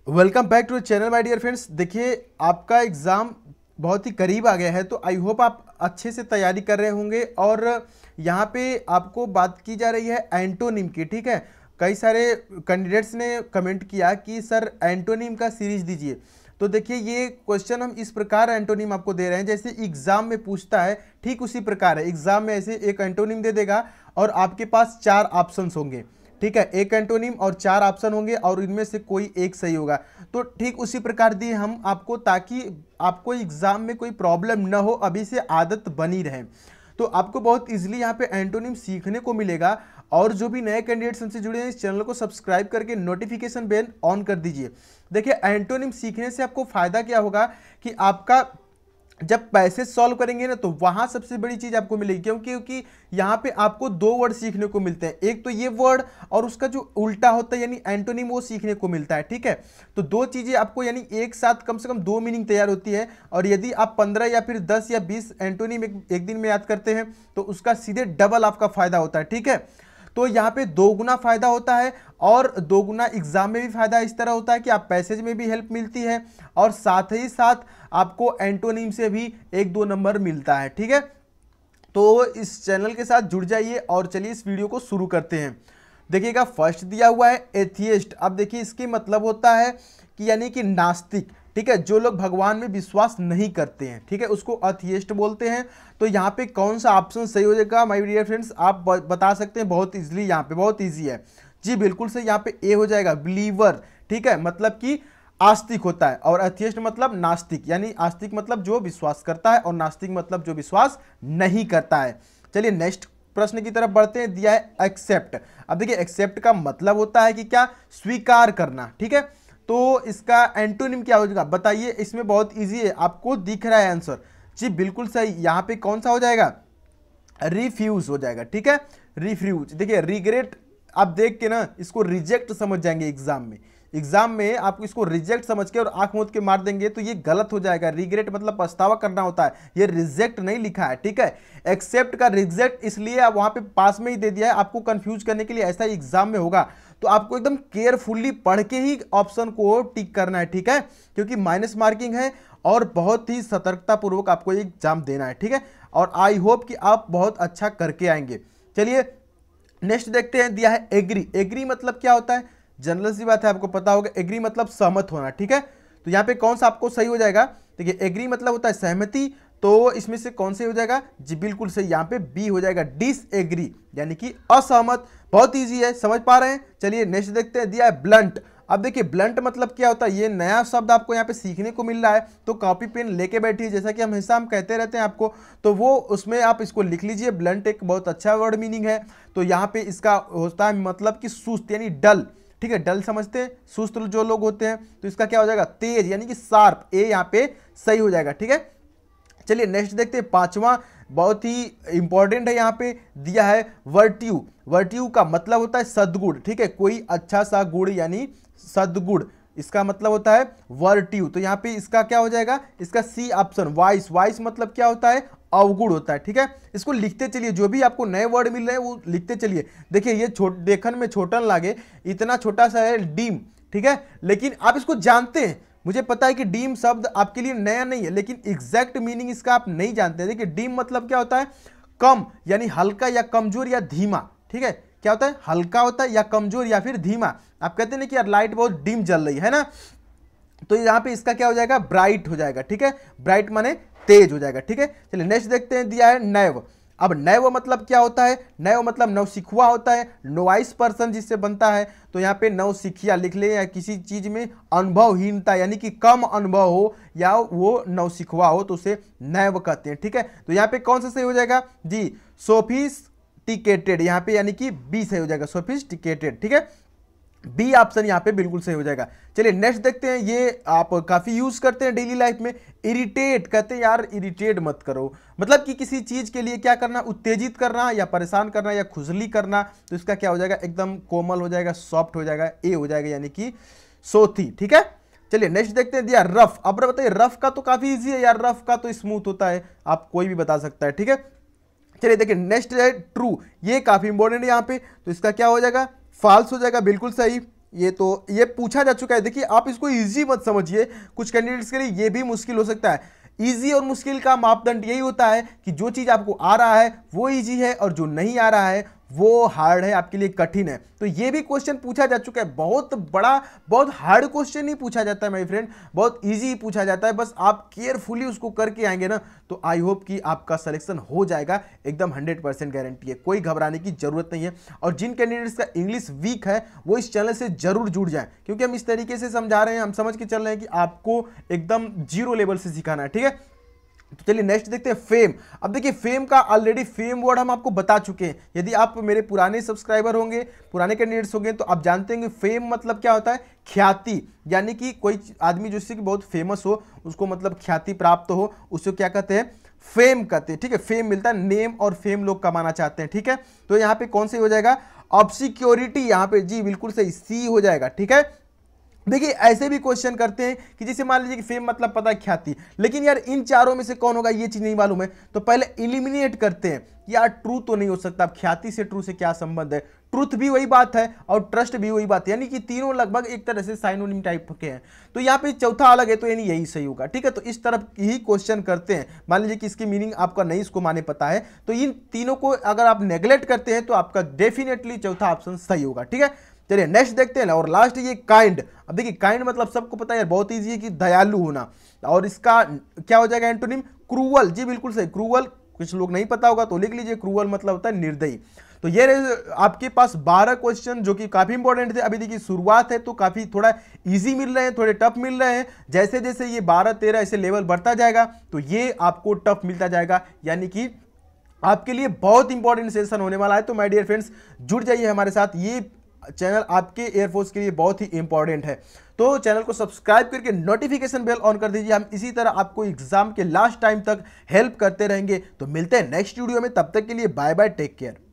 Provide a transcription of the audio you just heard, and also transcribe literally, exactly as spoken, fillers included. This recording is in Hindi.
Welcome back to channel my dear friends. देखिए, आपका एग्ज़ाम बहुत ही करीब आ गया है, तो आई होप आप अच्छे से तैयारी कर रहे होंगे। और यहाँ पे आपको बात की जा रही है एंटोनिम की। ठीक है, कई सारे कैंडिडेट्स ने कमेंट किया कि सर एंटोनिम का सीरीज दीजिए। तो देखिए, ये क्वेश्चन हम इस प्रकार एंटोनिम आपको दे रहे हैं जैसे एग्जाम में पूछता है, ठीक उसी प्रकार है। एग्जाम में ऐसे एक एंटोनिम दे देगा और आपके पास चार ऑप्शंस होंगे। ठीक है, एक एंटोनिम और चार ऑप्शन होंगे और इनमें से कोई एक सही होगा। तो ठीक उसी प्रकार दिए हम आपको, ताकि आपको एग्जाम में कोई प्रॉब्लम ना हो, अभी से आदत बनी रहे। तो आपको बहुत इजीली यहाँ पे एंटोनिम सीखने को मिलेगा। और जो भी नए कैंडिडेट्स हमसे जुड़े हैं, इस चैनल को सब्सक्राइब करके नोटिफिकेशन बेल ऑन कर दीजिए। देखिए, एंटोनिम सीखने से आपको फायदा क्या होगा कि आपका जब पैसेज सॉल्व करेंगे ना, तो वहां सबसे बड़ी चीज आपको मिलेगी। क्योंकि क्योंकि यहाँ पे आपको दो वर्ड सीखने को मिलते हैं, एक तो ये वर्ड और उसका जो उल्टा होता है यानी एंटोनिम, वो सीखने को मिलता है। ठीक है, तो दो चीजें आपको यानी एक साथ कम से कम दो मीनिंग तैयार होती है। और यदि आप पंद्रह या फिर दस या बीस एंटोनिम एक, एक दिन में याद करते हैं, तो उसका सीधे डबल आपका फायदा होता है। ठीक है, तो यहाँ पे दो गुना फायदा होता है और दो गुना एग्जाम में भी फायदा इस तरह होता है कि आप पैसेज में भी हेल्प मिलती है और साथ ही साथ आपको एंटोनिम से भी एक दो नंबर मिलता है। ठीक है, तो इस चैनल के साथ जुड़ जाइए और चलिए इस वीडियो को शुरू करते हैं। देखिएगा, फर्स्ट दिया हुआ है एथियस्ट। अब देखिए, इसके मतलब होता है कि यानी कि नास्तिक। ठीक है, जो लोग भगवान में विश्वास नहीं करते हैं, ठीक है, उसको एथियस्ट बोलते हैं। तो यहाँ पे कौन सा ऑप्शन सही हो जाएगा माय डियर फ्रेंड्स, आप बता सकते हैं बहुत इजीली। यहाँ पे बहुत इजी है जी, बिल्कुल सही। यहाँ पे ए हो जाएगा, बिलीवर। ठीक है, मतलब कि आस्तिक होता है और एथियस्ट मतलब नास्तिक, यानी आस्तिक मतलब जो विश्वास करता है और नास्तिक मतलब जो विश्वास नहीं करता है। चलिए नेक्स्ट प्रश्न की तरफ बढ़ते हैं। दिया है एक्सेप्ट। अब देखिए, एक्सेप्ट का मतलब होता है कि क्या, स्वीकार करना। ठीक है, तो इसका एंटोनिम क्या हो जाएगा बताइए। इसमें बहुत इजी है, आपको दिख रहा है आंसर जी, बिल्कुल सही। यहाँ पे कौन सा हो जाएगा, रिफ्यूज हो जाएगा। ठीक है, रिफ्यूज। देखिए, रिग्रेट आप देख के ना इसको रिजेक्ट समझ जाएंगे एग्जाम में। एग्जाम में आप इसको रिजेक्ट समझ के और आंख मूंद के मार देंगे तो ये गलत हो जाएगा। रिग्रेट मतलब पछतावा करना होता है, ये रिजेक्ट नहीं लिखा है। ठीक है, एक्सेप्ट का रिजेक्ट इसलिए आप वहां पे पास में ही दे दिया है, आपको कंफ्यूज करने के लिए। ऐसा एग्जाम में होगा तो आपको एकदम केयरफुली पढ़ के ही ऑप्शन को टिक करना है। ठीक है, क्योंकि माइनस मार्किंग है और बहुत ही सतर्कता पूर्वक आपको एग्जाम देना है। ठीक है, और आई होप कि आप बहुत अच्छा करके आएंगे। चलिए नेक्स्ट देखते हैं। दिया है एग्री। एग्री मतलब क्या होता है, जनरल सी बात है, आपको पता होगा। एग्री मतलब सहमत होना। ठीक है, तो यहाँ पे कौन सा आपको सही हो जाएगा, देखिए एग्री मतलब होता है सहमति, तो इसमें से कौन से हो जाएगा जी, बिल्कुल सही। यहाँ पे बी हो जाएगा, डिसएग्री यानी कि असहमत। बहुत इजी है, समझ पा रहे हैं। चलिए नेक्स्ट देखते हैं। दिया है ब्लंट। अब देखिए, ब्लंट मतलब क्या होता है, ये नया शब्द आपको यहाँ पे सीखने को मिल रहा है, तो कॉपी पेन लेके बैठिए, जैसा कि हम हमेशा हम कहते रहते हैं आपको, तो वो उसमें आप इसको लिख लीजिए। ब्लंट एक बहुत अच्छा वर्ड मीनिंग है। तो यहाँ पे इसका होता है मतलब कि सुस्त यानी डल। ठीक है, डल समझते हैं, सुस्त जो लोग होते हैं। तो इसका क्या हो जाएगा, तेज यानी कि शार्प। ए यहाँ पे सही हो जाएगा। ठीक है, चलिए नेक्स्ट देखते हैं। पांचवा बहुत ही इंपॉर्टेंट है, यहाँ पे दिया है वर्ट्यू। वर्ट्यू का मतलब होता है सद्गुण। ठीक है, कोई अच्छा सा गुण यानी सद्गुण, इसका मतलब होता है वर्ट्यू। तो यहाँ पे इसका क्या हो जाएगा, इसका सी ऑप्शन, वाइस। वाइस मतलब क्या होता है, अवगुण होता है। ठीक है, इसको लिखते चलिए, जो भी आपको नए वर्ड मिल रहे हैं वो लिखते चलिए। देखिए, ये छोट देखन में छोटा लागे, इतना छोटा सा है डीम। ठीक है, लेकिन आप इसको जानते हैं, मुझे पता है कि डीम शब्द आपके लिए नया नहीं है, लेकिन एग्जैक्ट मीनिंग इसका आप नहीं जानते। देखिए, डीम मतलब क्या होता है, कम यानी हल्का या कमजोर या धीमा। ठीक है, क्या होता है, हल्का होता है या कमजोर या फिर धीमा। आप कहते हैं ना कि यार लाइट बहुत डिम जल रही है ना, तो यहाँ पे इसका क्या हो जाएगा, ब्राइट हो जाएगा। ठीक है, ब्राइट माने तेज हो जाएगा। ठीक है, चलिए नेक्स्ट देखते हैं। दिया है नैव। अब नैव मतलब क्या होता है, नैव मतलब नवसिखुआ होता है, नोवाइस पर्सन जिससे बनता है। तो यहाँ पे नवसिखिया लिख ले, या किसी चीज में अनुभवहीनता यानी कि कम अनुभव हो या वो नवसिखुआ हो, तो उसे नैव कहते हैं। ठीक है, तो यहाँ पे कौन सा सही हो जाएगा जी, सोफिस्टिकेटेड। यहाँ पे यानी कि बी सही हो जाएगा, सोफिस्टिकेटेड। ठीक है, बी ऑप्शन यहाँ पे बिल्कुल सही हो जाएगा। चलिए नेक्स्ट देखते हैं। ये आप काफी यूज करते हैं डेली लाइफ में, इरिटेट। कहते हैं यार इरिटेट मत करो, मतलब कि किसी चीज के लिए क्या करना, उत्तेजित करना या परेशान करना या खुजली करना। तो इसका क्या हो जाएगा, एकदम कोमल हो जाएगा, सॉफ्ट हो जाएगा, ए हो जाएगा यानी कि सोथी। ठीक है, चलिए नेक्स्ट देखते हैं। दिया रफ। अब बताइए, रफ का तो काफी इजी है यार, रफ का तो स्मूथ होता है, आप कोई भी बता सकता है। ठीक है, चलिए देखिए नेक्स्ट है ट्रू। ये काफी इंपॉर्टेंट है यहाँ पे, तो इसका क्या हो जाएगा, फॉल्स हो जाएगा, बिल्कुल सही। ये तो ये पूछा जा चुका है। देखिए आप इसको इजी मत समझिए, कुछ कैंडिडेट्स के लिए ये भी मुश्किल हो सकता है। इजी और मुश्किल का मापदंड यही होता है कि जो चीज़ आपको आ रहा है वो इजी है और जो नहीं आ रहा है वो हार्ड है, आपके लिए कठिन है। तो ये भी क्वेश्चन पूछा जा चुका है। बहुत बड़ा बहुत हार्ड क्वेश्चन नहीं पूछा जाता है माय फ्रेंड, बहुत इजी ही पूछा जाता है। बस आप केयरफुली उसको करके आएंगे ना तो आई होप कि आपका सिलेक्शन हो जाएगा, एकदम हंड्रेड परसेंट गारंटी है, कोई घबराने की जरूरत नहीं है। और जिन कैंडिडेट्स का इंग्लिश वीक है वो इस चैनल से जरूर जुड़ जाएं, क्योंकि हम इस तरीके से समझा रहे हैं, हम समझ के चल रहे हैं कि आपको एकदम जीरो लेवल से सिखाना है, ठीक है। तो चलिए नेक्स्ट देखते हैं फेम। अब देखिए फेम का ऑलरेडी फेम वर्ड हम आपको बता चुके हैं। यदि आप मेरे पुराने सब्सक्राइबर होंगे, पुराने कैंडिडेट्स होंगे, तो आप जानते हैं कि फेम मतलब क्या होता है, ख्याति। यानी कि कोई आदमी जिससे कि बहुत फेमस हो, उसको मतलब ख्याति प्राप्त हो, उसको क्या कहते हैं, फेम कहते हैं, ठीक है। फेम मिलता है, नेम और फेम लोग कमाना चाहते हैं, ठीक है। तो यहाँ पे कौन सी हो जाएगा, ऑब्सक्योरिटी, यहाँ पे जी बिल्कुल सही, सी हो जाएगा, ठीक है। देखिए ऐसे भी क्वेश्चन करते हैं कि जैसे मान लीजिए कि फेम मतलब पता है ख्याति, लेकिन यार इन चारों में से कौन होगा ये चीज नहीं मालूम है, तो पहले इलिमिनेट करते हैं। यार ट्रू तो नहीं हो सकता, अब ख्याति से ट्रू से क्या संबंध है, ट्रुथ भी वही बात है और ट्रस्ट भी वही बात है, यानी कि तीनों लगभग एक तरह से साइनोनिम टाइप के हैं। तो यहाँ पे चौथा अलग है, तो यानी यही सही होगा, ठीक है। तो इस तरफ ही क्वेश्चन करते हैं। मान लीजिए कि इसकी मीनिंग आपका नहीं इसको माने पता है, तो इन तीनों को अगर आप नेग्लेक्ट करते हैं तो आपका डेफिनेटली चौथा ऑप्शन सही होगा, ठीक है। चलिए नेक्स्ट देखते हैं ना, और लास्ट ये काइंड। अब देखिए काइंड मतलब सबको पता है यार, बहुत इजी है कि दयालु होना, और इसका क्या हो जाएगा एंटोनिम, क्रूअल, जी बिल्कुल सही, क्रूअल। कुछ लोग नहीं पता होगा तो लिख लीजिए, क्रूअल मतलब होता है निर्दयी। तो ये आपके पास बारह क्वेश्चन जो कि काफी इंपॉर्टेंट थे। अभी देखिए शुरुआत है तो काफी थोड़ा इजी मिल रहे हैं, थोड़े टफ मिल रहे हैं। जैसे जैसे ये बारह तेरह ऐसे लेवल बढ़ता जाएगा तो ये आपको टफ मिलता जाएगा, यानी कि आपके लिए बहुत इंपॉर्टेंट सेशन होने वाला है। तो माय डियर फ्रेंड्स जुड़ जाइए हमारे साथ, ये चैनल आपके एयरफोर्स के लिए बहुत ही इंपॉर्टेंट है। तो चैनल को सब्सक्राइब करके नोटिफिकेशन बेल ऑन कर दीजिए। हम इसी तरह आपको एग्जाम के लास्ट टाइम तक हेल्प करते रहेंगे। तो मिलते हैं नेक्स्ट वीडियो में, तब तक के लिए बाय बाय, टेक केयर।